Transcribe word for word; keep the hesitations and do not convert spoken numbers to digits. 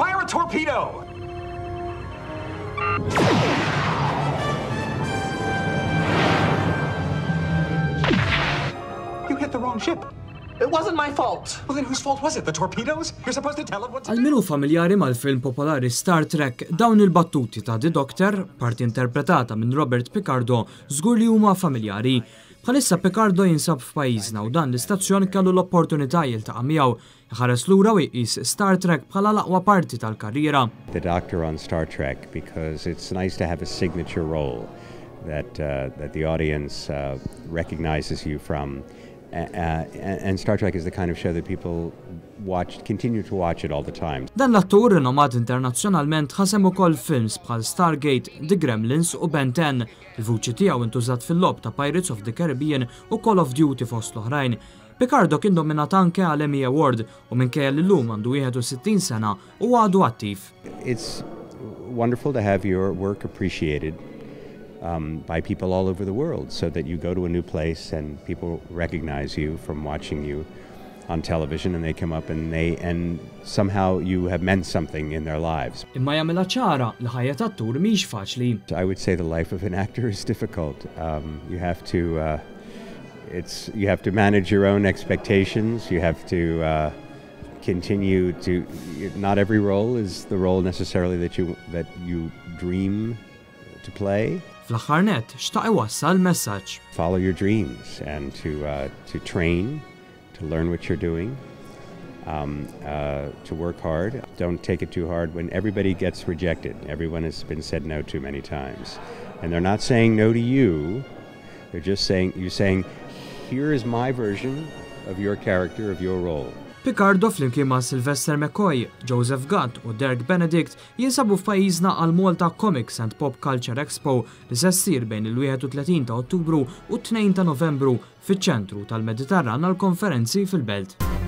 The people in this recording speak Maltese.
Fire a torpedo! You hit the wrong ship. It wasn't my fault. Well, then whose fault was it? The torpedoes? You're supposed to tell them what to do. Għal-minu familjari mal-film popolari Star Trek, dawn il-battuti ta' The Doctor, parti interpretata minn Robert Picardo, żgur li huma familjari. Bħalissa Picardo jinsab f'pajjiżna u dan l-istazzjon kellu l-opportunità jiltaqa' miegħu ħares lura u jqis Star Trek bħala l-aqwa parti tal-karriera. The Doctor on Star Trek because it's nice to have a signature role that uh, that the audience uh, recognizes you from. Uh, and Star Trek is the kind of show that people watch, continue to watch it all the time. Dan l-attur rinomat internazzjonalment ħasem ukoll films bħal Stargate, The Gremlins u Ben ten. Il-vuċi tiegħu intużat fil-lob ta' Pirates of the Caribbean u Call of Duty fost l-oħrajn. Picardo kien dominat anke għal Emmy Award u minkejja li llum għandu wieħed u sittin sena u għadu attiv. It's wonderful to have your work appreciated Um, by people all over the world, so that you go to a new place and people recognize you from watching you on television, and they come up and they and somehow you have meant something in their lives. Imma jagħmilha ċara li ħajja tat-tur mhix faċli. I would say the life of an actor is difficult. Um, you have to uh, it's you have to manage your own expectations. You have to uh, continue to. Not every role is the role necessarily that you that you dream to play. Fl-aħħar nett, xtaq iwassal messaġġ. Follow your dreams and to uh, to train, to learn what you're doing, um, uh, to work hard. Don't take it too hard when everybody gets rejected. Everyone has been said no to many times, and they're not saying no to you. They're just saying you're saying, here is my version of your character, of your role. Picardo flimkien ma' Sylvester McCoy, Joseph Gant u Derek Benedict jinsabu f'pajjiżna għal Malta Comics and Pop Culture Expo li se ssir bejn il-wieħed u tletin ta' Ottubru u t-tnejn ta' Novembru fiċ-ċentru tal-Mediterran għal konferenzi fil-Belt.